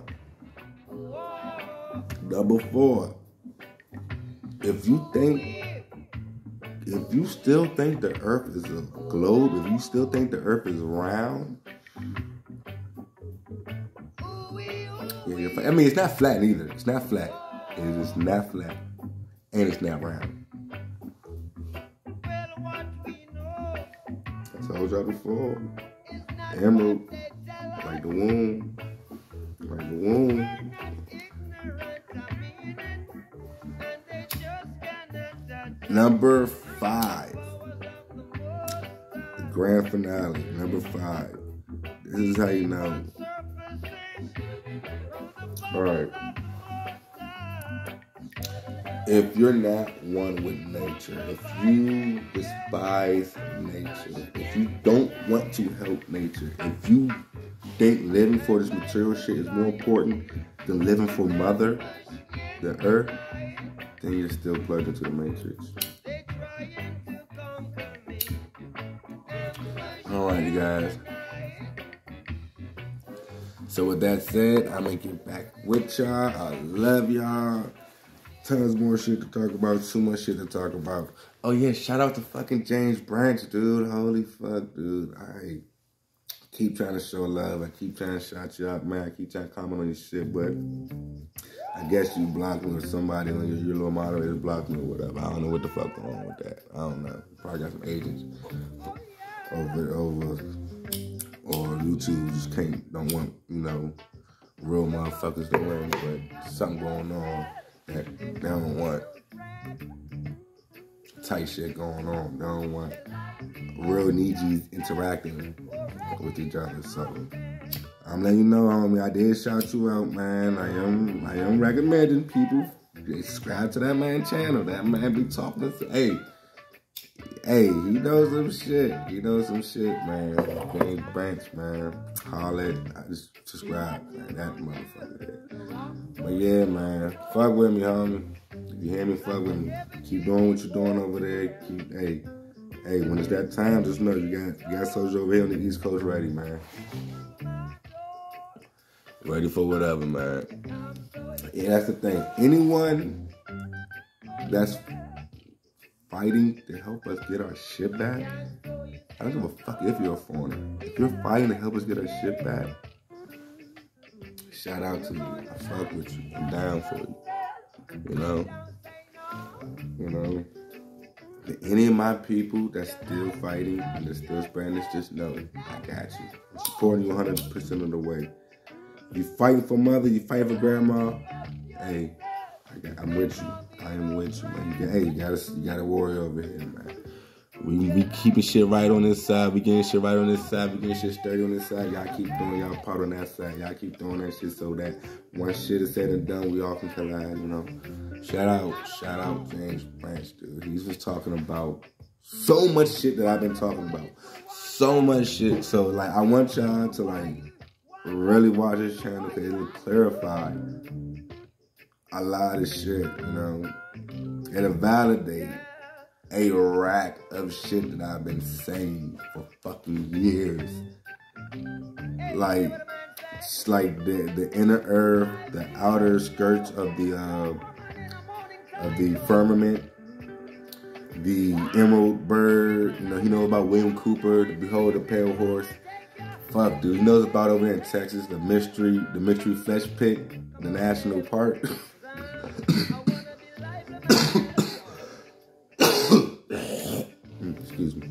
Number four. If you think, if you still think the earth is a globe, if you still think the earth is round, yeah, you're fine. I mean, it's not flat either. It's not flat. It is not flat. And it's not round. That's told y'all before. Emerald, like the womb. Like the womb. Number five. The grand finale. Number five. This is how you know. Alright. If you're not one with nature, if you despise nature, if you don't want to help nature, if you think living for this material shit is more important than living for Mother, the Earth, then you're still plugged into the Matrix. Alright, you guys. So with that said, I'm gonna get back with y'all. I love y'all. Tons more shit to talk about. Too much shit to talk about. Oh yeah, shout out to fucking James Branch, dude. Holy fuck, dude. I keep trying to show love. I keep trying to shout you out, man. I keep trying to comment on your shit, but I guess you blocked me or somebody on your, your little moderator blocked me or whatever. I don't know what the fuck going on with that. I don't know. Probably got some agents over over or YouTube just can't don't want, you know, real motherfuckers to win, but something going on that they don't want tight shit going on. They don't want real Nijis interacting with each other. So I'm letting you know, homie, I did shout you out, man. I am I am recommending people subscribe to that man channel. That man be talking to, hey, hey, he knows some shit. He knows some shit, man. James Branch, man. Holla, I just subscribe, man. That motherfucker. But yeah, man. Fuck with me, homie. If you hear me, fuck with me. Keep doing what you're doing over there. Keep, hey, hey, when it's that time, just know you got you got soldiers over here on the East Coast ready, man. Ready for whatever, man. Yeah, that's the thing. Anyone that's fighting to help us get our shit back, I don't give a fuck if you're a foreigner. If you're fighting to help us get our shit back, shout out to you. I fuck with you. I'm down for you. You know? You know? To any of my people that's still fighting and that's still spreading this, just know I got you. I'm supporting you one hundred percent of the way. You fighting for Mother, you fighting for Grandma, hey, I got, I'm with you. I am with you, man. You got, hey, you got a, you got a warrior over here, man. We, we keeping shit right on this side. We getting shit right on this side. We getting shit sturdy on this side. Y'all keep doing y'all part on that side. Y'all keep doing that shit so that once shit is said and done, we all can collide, you know. Shout out, shout out James Branch, dude. He's just talking about so much shit that I've been talking about. So much shit. So, like, I want y'all to, like, really watch this channel because it'll clarify a lot of shit, you know. It'll validate a rack of shit that I've been saying for fucking years. Like, it's like the, the inner earth, the outer skirts of the uh, of the firmament, the emerald bird. You know, he knows about William Cooper, the Behold the Pale Horse. Fuck, dude, he knows about over there in Texas, the mystery, the mystery flesh pit, the national park. Excuse me.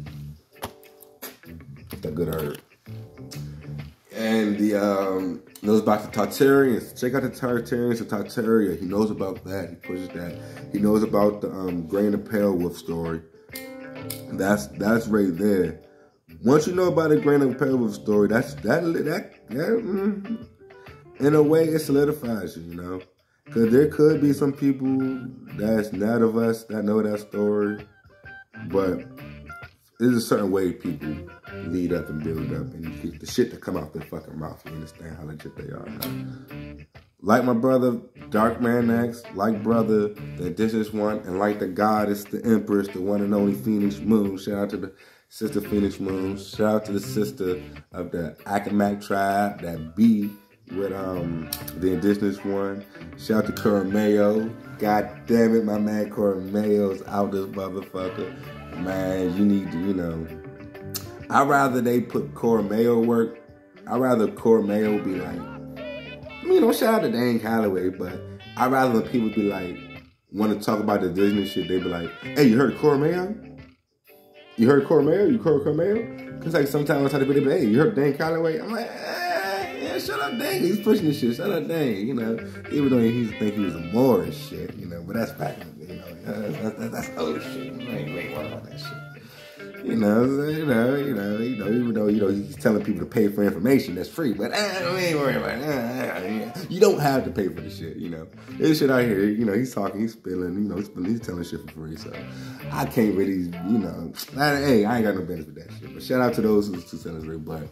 That good herb. And the um knows about the Tartarians. Check out the Tartarians of Tartaria. He knows about that. He pushes that. He knows about the um Grain of Pale Wolf story. That's that's right there. Once you know about the Grain of Pale Wolf story, that's that that that mm, in a way it solidifies you, you know. Cause there could be some people that's not of us that know that story, but there's a certain way people lead up and build up, and the shit that come out their fucking mouth, you understand how legit they are. Like my brother, Dark Man X, like brother, the Indigenous One, and like the goddess, the Empress, the one and only Phoenix Moon. Shout out to the sister Phoenix Moon. Shout out to the sister of the Accomack tribe, that B with um the Indigenous One. Shout out to Coramayo. God damn it, my man Coramayo's out this motherfucker. Man, you need to, you know. I'd rather they put Coramayo work. I'd rather Coramayo be like, I mean, don't shout out to Dane Calloway, but I'd rather when people be like, want to talk about the Disney shit, they be like, hey, you heard of Coramayo? You heard Cormel? You heard Cormel? Cause like sometimes I try to be like, hey, you heard Dan Calloway? I'm like, eh, yeah, shut up, Dan. He's pushing this shit. Shut up, Dan. You know, even though he think he was a Moore and shit, you know, but that's back, you know, that's, that's, that's old shit. I ain't really worried about that shit. You know, you know, you know, you know, even though, you know, he's telling people to pay for information that's free, but uh, we ain't worried about it. Uh, you don't have to pay for the shit, you know. There's shit out here, you know, he's talking, he's spilling, you know, he's, spilling, he's telling shit for free, so I can't really, you know, I, hey, I ain't got no business with that shit, but shout out to those who's two cents free, but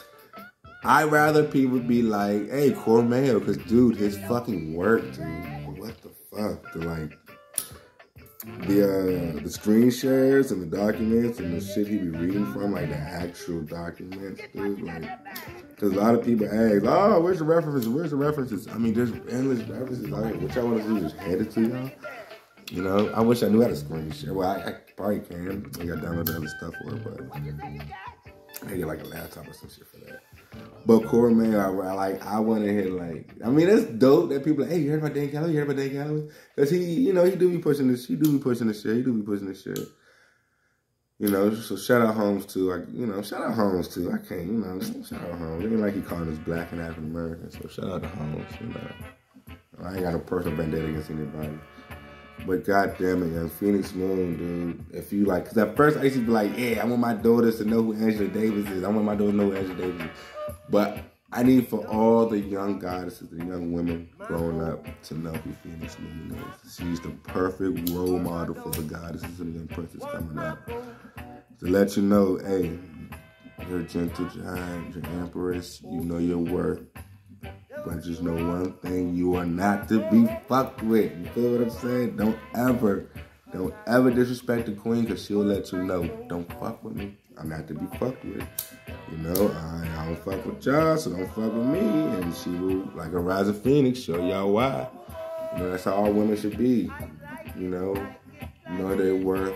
I'd rather people be like, hey, Cormel, because, dude, his fucking work, dude, what the fuck, the, like, The uh, the screen shares and the documents and the shit he be reading from, like the actual documents, dude. Like, cause a lot of people ask, oh, where's the references? Where's the references? I mean, there's endless references out here. What y'all want to do? Just hand it to y'all. You know, I wish I knew how to screen share. Well, I, I probably can. I got downloaded other stuff for it, but I get like a laptop or some shit for that. But Cormel, I, I like, I want to hear like, I mean, it's dope that people are like, hey, you heard about Dan Calloway? You heard about Dan Calloway? Because he, you know, he do be pushing this, he do be pushing this shit, he do be pushing this shit. You know, so shout out Holmes too, like, you know, shout out Holmes too. I can't, you know, shout out Holmes. It ain't like he calling us black and African American, so shout out to Holmes, you know. I ain't got a personal vendetta against anybody. But goddamn it, young Phoenix Moon, dude. If you like, because at first I used to be like, yeah, I want my daughters to know who Angela Davis is. I want my daughters to know who Angela Davis is. But I need for all the young goddesses, the young women growing up to know who Phoenix Moon is. She's the perfect role model for the goddesses and the young princes coming up. To let you know, hey, you're a gentle giant, you're empress, you know your worth. But just know one thing, you are not to be fucked with. You feel what I'm saying? Don't ever, don't ever disrespect the queen, because she'll let you know, don't fuck with me. I'm not to be fucked with. You know, I, I don't fuck with y'all, so don't fuck with me. And she will, like a rising phoenix, show y'all why. You know, that's how all women should be. You know, know their worth,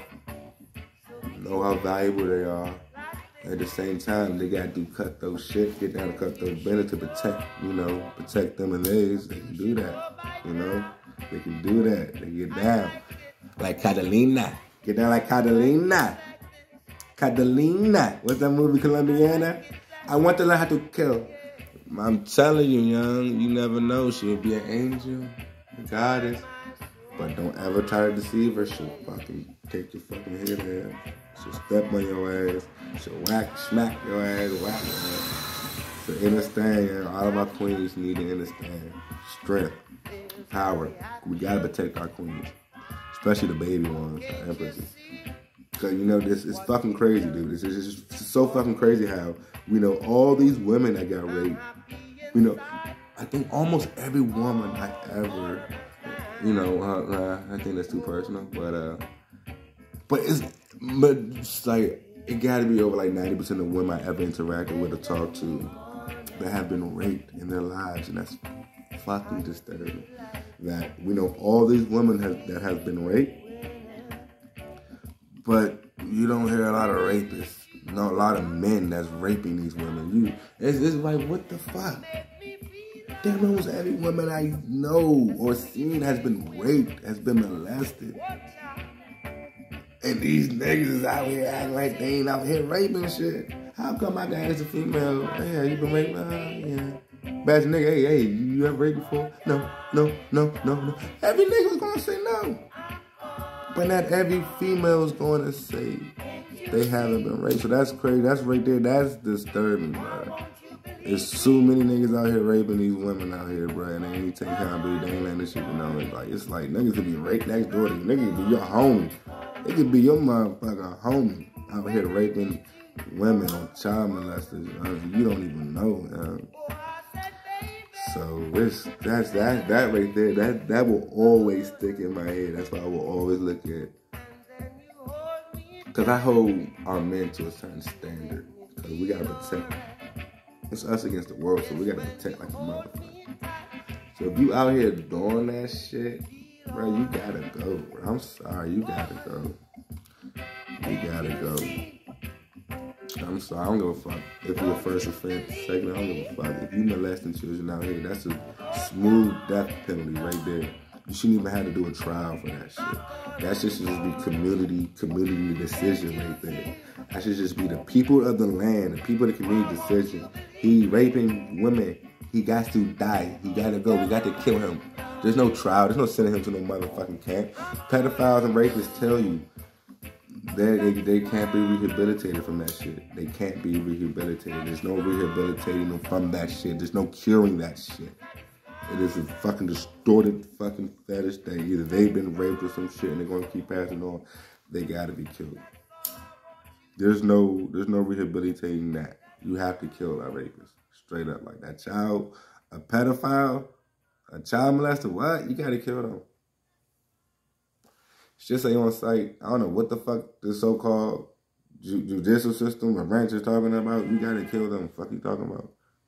know how valuable they are. At the same time, they gotta do cut those shit, get down to cut those benders to protect, you know, protect them and theirs. They can do that, you know. They can do that. They get down like Catalina. Get down like Catalina. Catalina. What's that movie, Colombiana? I want to learn how to kill. I'm telling you, young, you never know. She'll be an angel, a goddess. But don't ever try to deceive her. She'll fucking take your fucking head off. She'll step on your ass. She'll whack, smack your ass, whack your ass. So understand, all of our queens need to understand strength, power. We gotta protect our queens, especially the baby ones, the empresses. Cause you know this is fucking crazy, dude. It's just it's so fucking crazy how we know all these women that got raped. We know, I think almost every woman I ever, you know, uh, uh, I think that's too personal, but uh, but it's, but it's like. It gotta be over like ninety percent of women I ever interacted with or talked to that have been raped in their lives, and that's fucking disturbing. That we know all these women have, that have been raped, but you don't hear a lot of rapists, not a lot of men that's raping these women. You, it's, it's like, what the fuck? Damn, almost every woman I know or seen has been raped, has been molested. And these niggas is out here acting like they ain't out here raping shit. How come my dad is a female? Yeah, you been raping her? Yeah. Bad nigga, hey, hey, you, you ever raped before? No, no, no, no, no. Every nigga was gonna say no. But not every female is gonna say they haven't been raped. So that's crazy. That's right there. That's disturbing, bro. There's too many niggas out here raping these women out here, bro. And they ain't taking accountability. They ain't letting this shit be known. It's like, it's like niggas could be raped next door to you. Niggas could be your homie. It could be your motherfucking homie out here raping women or child molesters. You don't even know. Um, so it's that's that that right there. That that will always stick in my head. That's why I will always look at. Cause I hold our men to a certain standard. Cause we gotta protect. It's us against the world, so we gotta protect like a motherfucker. So if you out here doing that shit. Bro, you gotta go, bro. I'm sorry, you gotta go. You gotta go. I'm sorry, I don't give a fuck if you're a first offense. Second, I don't give a fuck. If you molesting children out here, that's a smooth death penalty right there. You shouldn't even have to do a trial for that shit. That shit should just be community, community decision right there. That should just be the people of the land, the people of the community decision. He raping women. He got to die. He got to go. We got to kill him. There's no trial. There's no sending him to no motherfucking camp. Pedophiles and rapists tell you that they, they can't be rehabilitated from that shit. They can't be rehabilitated. There's no rehabilitating them from that shit. There's no curing that shit. It is a fucking distorted fucking fetish thing. Either they've been raped or some shit and they're going to keep passing on. They got to be killed. There's no, there's no rehabilitating that. You have to kill that rapist. Straight up. Like that child, a pedophile, a child molester, what? You got to kill them. It's just say on site, I don't know what the fuck this so-called ju judicial system or branch is talking about. You got to kill them. Fuck you talking about?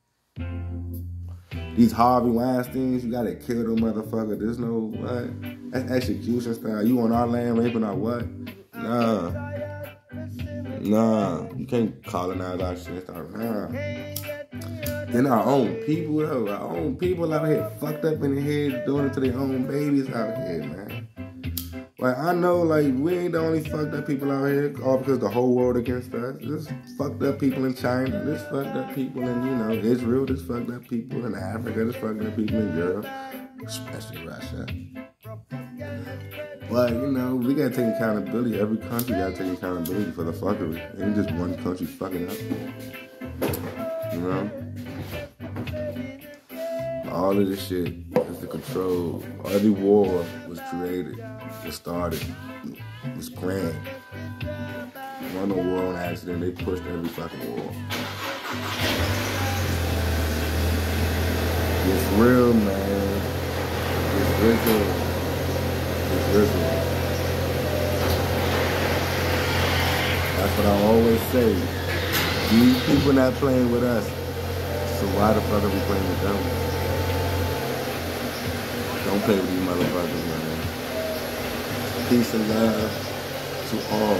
These Harvey Weinsteins, you got to kill them motherfucker. There's no, what? That's execution style. You on our land raping our what? Nah. Nah. You can't colonize our shit. Nah. Then our own people, though. Our own people out here fucked up in the head doing it to their own babies out here, man. Like, I know, like, we ain't the only fucked up people out here, all because the whole world against us. There's fucked up people in China. There's fucked up people in, you know, Israel. There's fucked up people in Africa. There's fucked up people in Europe, especially Russia. But, you know, we gotta take accountability. Every country gotta take accountability for the fuckery. Ain't just one country fucking up. You know? All of this shit is the control. Every war was created, was started, was planned. Won a war on accident. They pushed every fucking war. It's real, man. It's ritual. It's ritual. That's what I always say. These people not playing with us. So why the fuck are we playing with them? Don't play with these motherfuckers, man. Peace and love to all.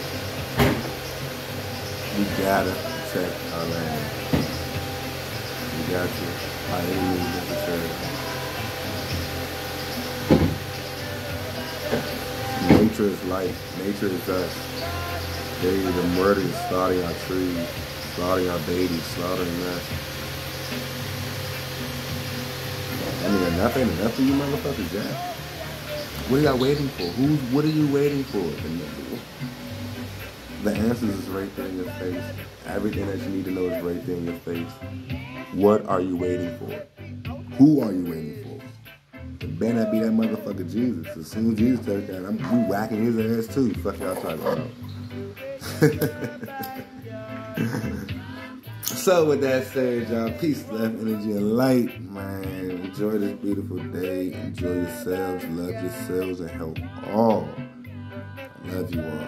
We gotta protect our land. We got to, by any means necessary. Nature is life. Nature is us. They the murder is slaughtering our trees, slaughtering our babies, slaughtering us. I mean, enough ain't enough for you motherfuckers, yeah. What are y'all waiting for? Who's, what are you waiting for? The answers is right there in your face. Everything that you need to know is right there in your face. What are you waiting for? Who are you waiting for? It better not be that motherfucker Jesus. As soon as Jesus touched down, I'm you whacking his ass too. Fuck y'all talking about. So with that said, y'all, peace, love, energy, and light, man. Enjoy this beautiful day. Enjoy yourselves, love yourselves, and help all. I love you all.